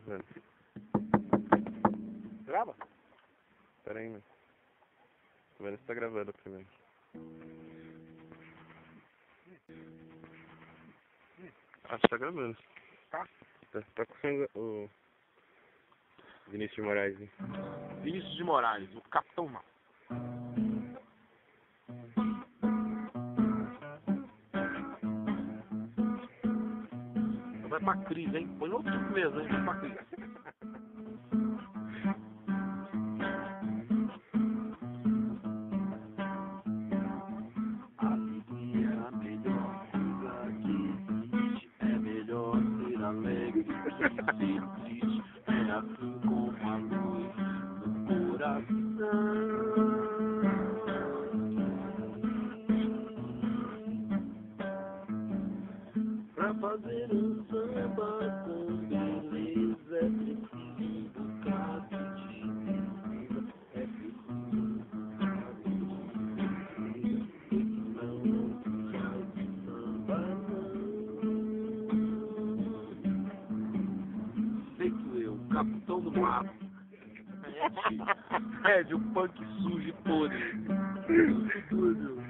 gravando. Grava? Pera aí, mano. Tô vendo se tá gravando primeiro. Acho que tá gravando. Tá. Tá com o Vinícius de Moraes, hein? Vinícius de Moraes, o Capitão Mal. Vai pra crise, hein? Põe outro mesmo, hein? Vai pra crise. A vida é a melhor coisa que existe. É melhor ser alegre que ser triste. É assim como a luz no coração. Pra fazer um samba com beleza é preciso educar de beleza. É preciso educar de beleza. Não sai de samba, não. Feito eu, capitão do mato. Ed, o punk sujo e podre. Tudo.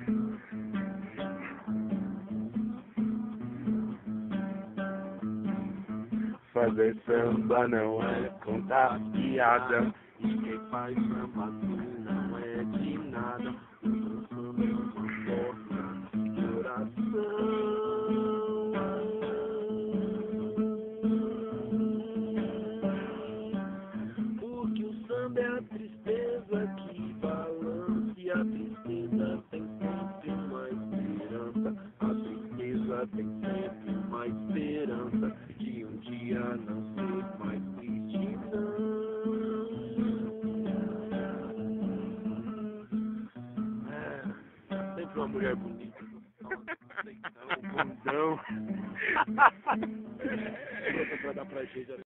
Fazer samba não é contar piada. E quem faz samba assim não é de nada. O samba é uma força de coração. Porque o samba é a tristeza que balança. E a tristeza tem sempre uma esperança. A tristeza tem sempre uma esperança de um dia não ser mais triste, não. É sempre uma mulher bonita. Um bundão. Pra dar pra gente.